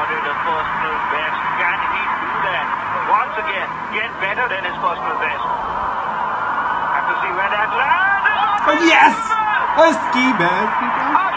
recorded a personal best. Can he do that? Once again, get better than his personal best. Have to see where that lands. Oh, yes! A ski mask.